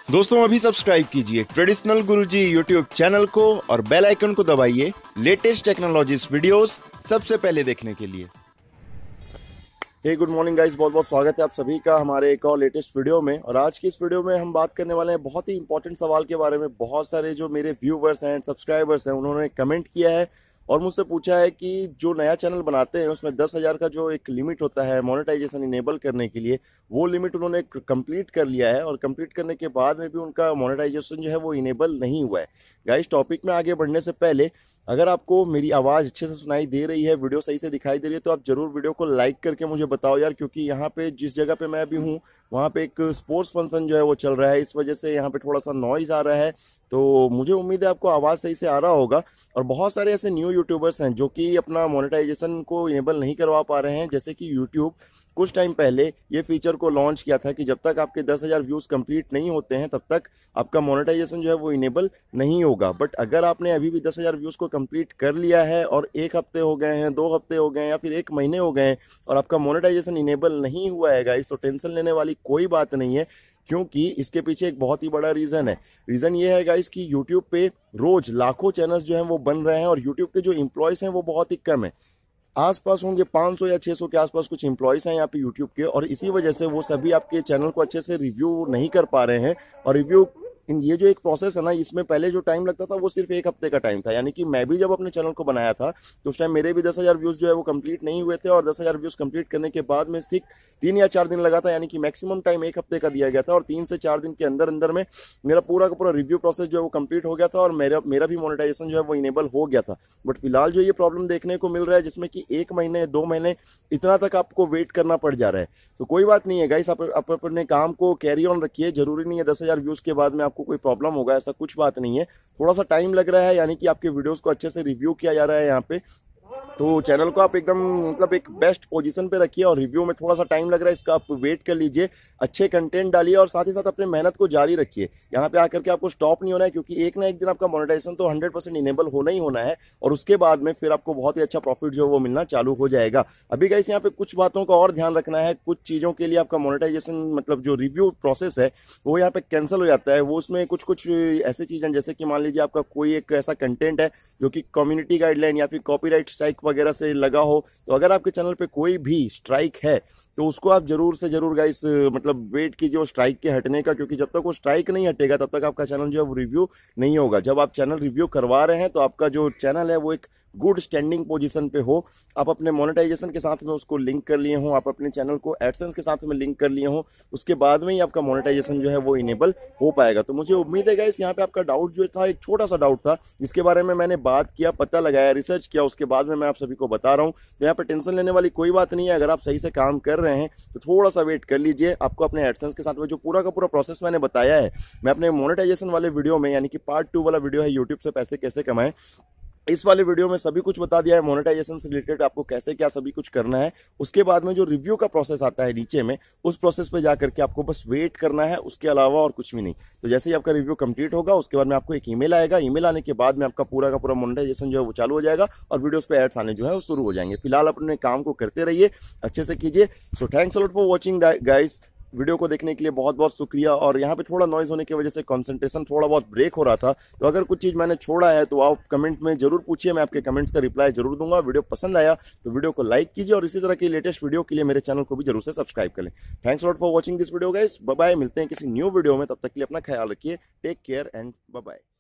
दोस्तों अभी सब्सक्राइब कीजिए ट्रेडिशनल गुरुजी यूट्यूब चैनल को और बेल आइकन को दबाइए लेटेस्ट टेक्नोलॉजीज वीडियोस सबसे पहले देखने के लिए। हे गुड मॉर्निंग गाइस, बहुत बहुत स्वागत है आप सभी का हमारे एक और लेटेस्ट वीडियो में। और आज की इस वीडियो में हम बात करने वाले हैं बहुत ही इंपॉर्टेंट सवाल के बारे में। बहुत सारे जो मेरे व्यूवर्स हैं, सब्सक्राइबर्स हैं, उन्होंने कमेंट किया है और मुझसे पूछा है कि जो नया चैनल बनाते हैं उसमें 10,000 का जो एक लिमिट होता है मोनेटाइजेशन इनेबल करने के लिए, वो लिमिट उन्होंने कंप्लीट कर लिया है और कंप्लीट करने के बाद में भी उनका मोनेटाइजेशन जो है वो इनेबल नहीं हुआ है। गाइस, टॉपिक में आगे बढ़ने से पहले अगर आपको मेरी आवाज़ अच्छे से सुनाई दे रही है, वीडियो सही से दिखाई दे रही है, तो आप जरूर वीडियो को लाइक करके मुझे बताओ यार, क्योंकि यहाँ पे जिस जगह पे मैं अभी हूँ वहाँ पे एक स्पोर्ट्स फंक्शन जो है वो चल रहा है, इस वजह से यहाँ पे थोड़ा सा नॉइज आ रहा है। तो मुझे उम्मीद है आपको आवाज़ सही से आ रहा होगा। और बहुत सारे ऐसे न्यू यूट्यूबर्स हैं जो कि अपना मोनेटाइजेशन को इनेबल नहीं करवा पा रहे हैं। जैसे कि यूट्यूब कुछ टाइम पहले ये फीचर को लॉन्च किया था कि जब तक आपके 10,000 व्यूज़ कंप्लीट नहीं होते हैं तब तक आपका मोनेटाइजेशन जो है वो इनेबल नहीं होगा। बट अगर आपने अभी भी 10,000 व्यूज़ को कंप्लीट कर लिया है और 1 हफ्ते हो गए हैं, 2 हफ्ते हो गए हैं या फिर 1 महीने हो गए हैं और आपका मोनेटाइजेशन इनेबल नहीं हुआ है गाइस, तो टेंशन लेने वाली कोई बात नहीं है, क्योंकि इसके पीछे एक बहुत ही बड़ा रीज़न है। रीज़न ये है गाइस कि यूट्यूब पे रोज लाखों चैनल्स जो हैं वो बन रहे हैं और यूट्यूब के जो एम्प्लॉयज़ हैं वो बहुत ही कम है। आसपास होंगे 500 या 600 के आसपास कुछ एम्प्लॉयज़ हैं यहाँ पे यूट्यूब के, और इसी वजह से वो सभी आपके चैनल को अच्छे से रिव्यू नहीं कर पा रहे हैं। और रिव्यू ये जो एक प्रोसेस है ना, इसमें पहले जो टाइम लगता था वो सिर्फ 1 हफ्ते का टाइम था। यानी कि मैं भी जब अपने चैनल को बनाया था तो उस टाइम मेरे भी 10,000 व्यूज़ जो है वो कंप्लीट नहीं हुए थे, और 10,000 व्यूज़ कंप्लीट करने के बाद में सिर्फ 3 या 4 दिन लगा था। यानी कि मैक्सिमम टाइम 1 हफ्ते का दिया गया था और 3 से 4 दिन के अंदर अंदर में मेरा पूरा का पूरा रिव्यू प्रोसेस जो है वो कंप्लीट हो गया था और मेरा भी मोनेटाइजेशन जो है वो इनेबल हो गया था। बट फिलहाल जो ये प्रॉब्लम देखने को मिल रहा है जिसमें कि 1 महीने 2 महीने इतना तक आपको वेट करना पड़ जा रहा है, तो कोई बात नहीं है गाइस, आप अपने काम को कैरी ऑन रखिए। जरूरी नहीं है 10,000 व्यूज़ के बाद में आपको कोई प्रॉब्लम होगा, ऐसा कुछ बात नहीं है। थोड़ा सा टाइम लग रहा है, यानी कि आपके वीडियोस को अच्छे से रिव्यू किया जा रहा है यहाँ पे, तो चैनल को आप एकदम मतलब एक बेस्ट पोजीशन पे रखिए और रिव्यू में थोड़ा सा टाइम लग रहा है, इसका आप वेट कर लीजिए। अच्छे कंटेंट डालिए और साथ ही साथ अपने मेहनत को जारी रखिए। यहाँ पे आकर के आपको स्टॉप नहीं होना है, क्योंकि एक ना एक दिन आपका मोनेटाइजेशन तो 100% इनेबल होना ही होना है और उसके बाद में फिर आपको बहुत ही अच्छा प्रॉफिट जो है वो मिलना चालू हो जाएगा। अभी गाइस यहाँ पे कुछ बातों का और ध्यान रखना है। कुछ चीज़ों के लिए आपका मोनेटाइजेशन मतलब जो रिव्यू प्रोसेस है वो यहाँ पे कैंसिल हो जाता है। वो उसमें कुछ कुछ ऐसी चीज़ें, जैसे कि मान लीजिए आपका कोई एक ऐसा कंटेंट है जो कि कम्युनिटी गाइडलाइन या फिर कॉपीराइट स्ट्राइक वगैरह से लगा हो, तो अगर आपके चैनल पे कोई भी स्ट्राइक है तो उसको आप जरूर से जरूर गाइस मतलब वेट कीजिए वो स्ट्राइक के हटने का, क्योंकि जब तक वो स्ट्राइक नहीं हटेगा तब तक आपका चैनल जो है वो रिव्यू नहीं होगा। जब आप चैनल रिव्यू करवा रहे हैं तो आपका जो चैनल है वो एक गुड स्टैंडिंग पोजीशन पे हो, आप अपने मोनेटाइजेशन के साथ में उसको लिंक कर लिए हो, आप अपने चैनल को एडसेंस के साथ में लिंक कर लिए हो, उसके बाद में ही आपका मोनेटाइजेशन जो है वो इनेबल हो पाएगा। तो मुझे उम्मीद है गाइस यहाँ पे आपका डाउट जो था, एक छोटा सा डाउट था, जिसके बारे में मैंने बात किया, पता लगाया, रिसर्च किया, उसके बाद में मैं आप सभी को बता रहा हूँ। तो यहाँ पे टेंशन लेने वाली कोई बात नहीं है। अगर आप सही से काम कर रहे हैं तो थोड़ा सा वेट कर लीजिए। आपको अपने एडसेंस के साथ में जो पूरा का पूरा प्रोसेस मैंने बताया है, मैं अपने मोनेटाइजेशन वाले वीडियो में, यानी कि पार्ट 2 वाला वीडियो है यूट्यूब से पैसे कैसे कमाएं, इस वाले वीडियो में सभी कुछ बता दिया है मोनेटाइजेशन से रिलेटेड, आपको कैसे क्या सभी कुछ करना है। उसके बाद में जो रिव्यू का प्रोसेस आता है नीचे में, उस प्रोसेस पे जाकर के आपको बस वेट करना है, उसके अलावा और कुछ भी नहीं। तो जैसे ही आपका रिव्यू कंप्लीट होगा उसके बाद में आपको एक ईमेल आएगा, ईमेल आने के बाद में आपका पूरा का पूरा मोनेटाइजेशन जो है वो चालू हो जाएगा और वीडियोस पे एड्स आने जो है वो शुरू हो जाएंगे। फिलहाल अपने काम को करते रहिए, अच्छे से कीजिए। So thanks a lot for watching guys. Video को देखने के लिए बहुत बहुत शुक्रिया। और यहाँ पे थोड़ा नॉइज होने की वजह से कंसंट्रेशन थोड़ा बहुत ब्रेक हो रहा था, तो अगर कुछ चीज़ मैंने छोड़ा है तो आप कमेंट में जरूर पूछिए, मैं आपके कमेंट्स का रिप्लाई जरूर दूंगा। वीडियो पसंद आया तो वीडियो को लाइक कीजिए और इसी तरह की लेटेस्ट वीडियो के लिए मेरे चैनल को भी जरूर से सब्सक्राइब कर लें। Thanks lot for watching this video guys, bye bye. मिलते हैं किसी न्यू वीडियो में, तब तक के लिए अपना ख्याल रखिए। Take care and bye bye.